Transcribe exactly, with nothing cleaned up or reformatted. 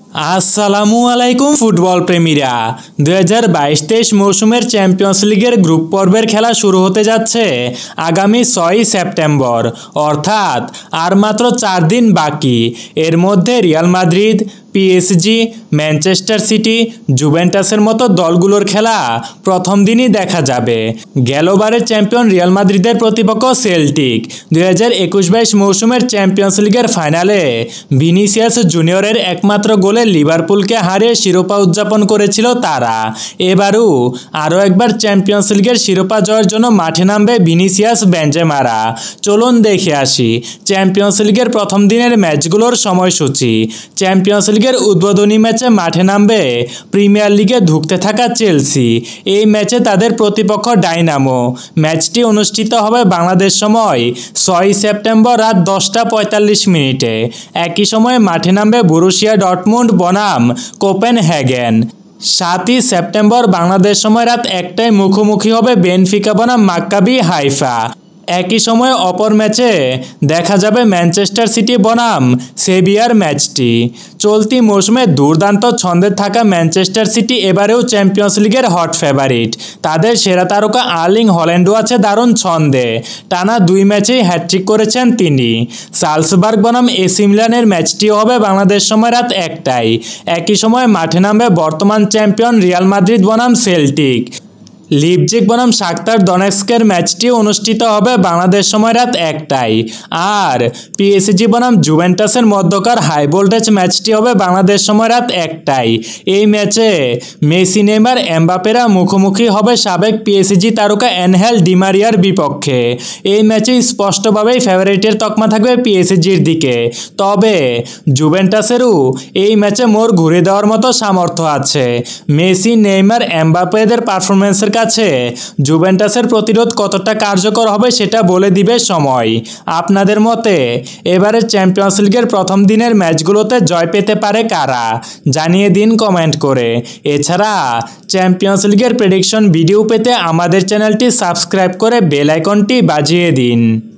আসসালামু আলাইকুম ফুটবল প্রেমীরা। দুই হাজার বাইশ তেইশ মৌসুমের চ্যাম্পিয়ন্স লিগের গ্রুপ পর্বের খেলা শুরু হতে যাচ্ছে আগামী ছয়ই সেপ্টেম্বর, অর্থাৎ আর মাত্র চার দিন বাকি। এর মধ্যে Real Madrid, PSG, Manchester City, জুভেন্টাসের মতো দলগুলোর খেলা প্রথম দিনই দেখা যাবে। গেলবারের চ্যাম্পিয়ন রিয়াল মাদ্রিদের প্রতিপক্ষ সেল্টিক দুই হাজার একুশ বাইশ মৌসুমের চ্যাম্পিয়ন্স লিগের ফাইনালে ভিনিসিয়াস জুনিয়রের একমাত্র গোলে লিভারপুলকে হারিয়ে শিরোপা উদযাপন করেছিল তারা। এবারও আরও একবার চ্যাম্পিয়ন্স লিগের শিরোপা জয়ের জন্য মাঠে নামবে ভিনিসিয়াস বেনজেমারা। চলুন দেখে আসি চ্যাম্পিয়ন্স লিগের প্রথম দিনের ম্যাচগুলোর সময়সূচি। চ্যাম্পিয়ন্স লিগের উদ্বোধনী ম্যাচে মাঠে নামবে প্রিমিয়ার লিগে ধুঁকতে থাকা চেলসি। এই ম্যাচে তাদের প্রতিপক্ষ ডাইনামো। ম্যাচটি অনুষ্ঠিত হবে বাংলাদেশ সময় ছয়ই সেপ্টেম্বর রাত দশটা পঁয়তাল্লিশ মিনিটে। একই সময়ে মাঠে নামবে বরুসিয়া ডর্টমুন্ড বনাম কোপেনহেগেন। সাতই সেপ্টেম্বর বাংলাদেশ সময় রাত একটায় মুখোমুখি হবে বেনফিকা বনাম মাক্কাবি হাইফা। একই সময়ে অপর ম্যাচে দেখা যাবে ম্যানচেস্টার সিটি বনাম সেভিয়ার ম্যাচটি। চলতি মৌসুমে দুর্দান্ত ছন্দে থাকা ম্যানচেস্টার সিটি এবারেও চ্যাম্পিয়ন্স লিগের হট ফেভারিট। তাদের সেরা তারকা আর্লিং হল্যান্ডও আছে দারুণ ছন্দে। টানা দুই ম্যাচেই হ্যাটট্রিক করেছেন তিনি। সালসবার্গ বনাম এসি মিলানের ম্যাচটিও হবে বাংলাদেশ সময় রাত একটায়। একই সময়ে মাঠে নামবে বর্তমান চ্যাম্পিয়ন রিয়াল মাদ্রিদ বনাম সেল্টিক। লিপজিগ বনাম শাখতার দনেস্কের ম্যাচটি অনুষ্ঠিত হবে বাংলাদেশ সময় রাত একটায়। আর পিএসজি বনাম জুভেন্টাসের মধ্যকার হাই ভোল্টেজ ম্যাচটি হবে বাংলাদেশ সময় রাত একটায়। এই ম্যাচে মেসি, নেইমার, এমবাপেরা মুখোমুখি হবে সাবেক পিএসজি তারকা এনহেল ডিমারিয়ার বিপক্ষে। এই ম্যাচে স্পষ্টভাবেই ফেভারিটের তকমা থাকবে পিএসজির দিকে। তবে জুভেন্টাসেরও এই ম্যাচে মোড় ঘুরে দেওয়ার মতো সামর্থ্য আছে। মেসি, নেইমার, এমবাপেদের পারফরমেন্সের কাছে জুভেন্টাসের প্রতিরোধ কতটা কার্যকর হবে সেটা বলে দিবে সময়। আপনাদের মতে এবারে চ্যাম্পিয়ন্স লিগের প্রথম দিনের ম্যাচগুলোতে জয় পেতে পারে কারা? জানিয়ে দিন কমেন্ট করে। এছাড়া চ্যাম্পিয়ন্স লিগের প্রেডিকশন ভিডিও পেতে আমাদের চ্যানেলটি সাবস্ক্রাইব করে বেল আইকনটি বাজিয়ে দিন।